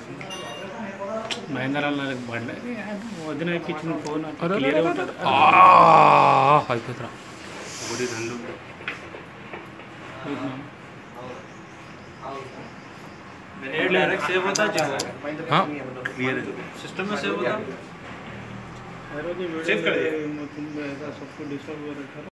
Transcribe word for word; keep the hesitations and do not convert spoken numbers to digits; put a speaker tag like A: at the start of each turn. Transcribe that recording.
A: మహేందర్ అన్న బండి వదిన ఎక్కించిన ఫోన్
B: అయిపోతురా ఒకటి రెండు
C: डायरेक्ट सेव होता है
B: हाँ
C: क्लियर है सिस्टम में सेव होता है
A: सेव कर दिया सबको डिस्टर्ब कर रखा